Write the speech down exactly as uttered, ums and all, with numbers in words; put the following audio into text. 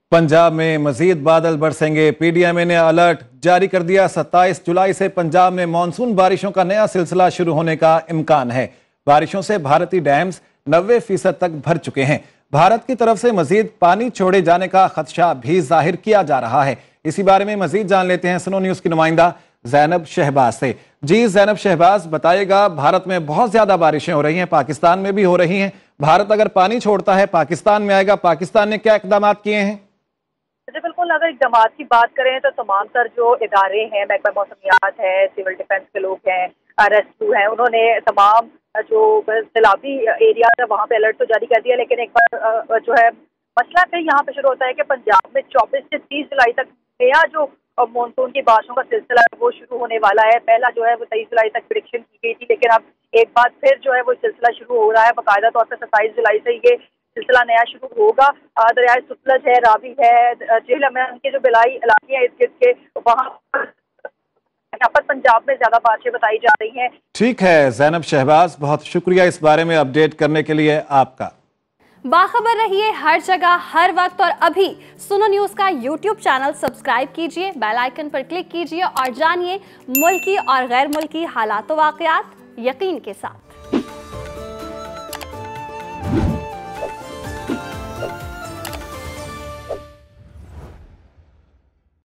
पंजाब में मजीद बादल बरसेंगे। पीडीएमए ने अलर्ट जारी कर दिया। सत्ताईस जुलाई से पंजाब में मानसून बारिशों का नया सिलसिला शुरू होने का इम्कान है। बारिशों से भारतीय डैम्स नब्बे फीसद तक भर चुके हैं। भारत की तरफ से मजीद पानी छोड़े जाने का खदशा भी जाहिर किया जा रहा है। इसी बारे में मजीद जान लेते हैं सुनो न्यूज की नुमाइंदा जैनब शहबाज से। जी जैनब शहबाज, बताइएगा, भारत में बहुत ज्यादा बारिशें हो रही हैं, पाकिस्तान में भी हो रही हैं। भारत अगर पानी छोड़ता है पाकिस्तान में आएगा, पाकिस्तान ने क्या इकदाम किए हैं? जी बिल्कुल, अगर इक़दामात की बात करें तो तमाम तर जो इदारे हैं, महकमा मौसमियात है, सिविल डिफेंस के लोग हैं, रेस्क्यू हैं, उन्होंने तमाम जो सैलाबी एरिया है वहाँ पे अलर्ट तो जारी कर दिया। लेकिन एक बार जो है मसला फिर यहाँ पे शुरू होता है कि पंजाब में चौबीस से तीस जुलाई तक नया जो मानसून की बारिशों का सिलसिला है वो शुरू होने वाला है। पहला जो है वो तेईस जुलाई तक प्रेडिक्शन की गई थी, लेकिन अब एक बार फिर जो है वो सिलसिला शुरू हो रहा है। बाकायदा तौर पर सत्ताईस जुलाई से ये सिलसिला नया शुरू होगा। दरियाए सतलज है, रावी है, झेलम है, उनके जो बिलाई इलाके हैं इर्द गिर्द के, वहाँ पर पंजाब में ज्यादा बारिशें बताई जा रही हैं। ठीक है जैनब शहबाज, बहुत शुक्रिया इस बारे में अपडेट करने के लिए आपका। बाखबर रहिए हर जगह हर वक्त। और अभी सुनो न्यूज का यूट्यूब चैनल सब्सक्राइब कीजिए, बेल आइकन पर क्लिक कीजिए और जानिए मुल्की और गैर मुल्की हालात व वाक़यात यकीन के साथ।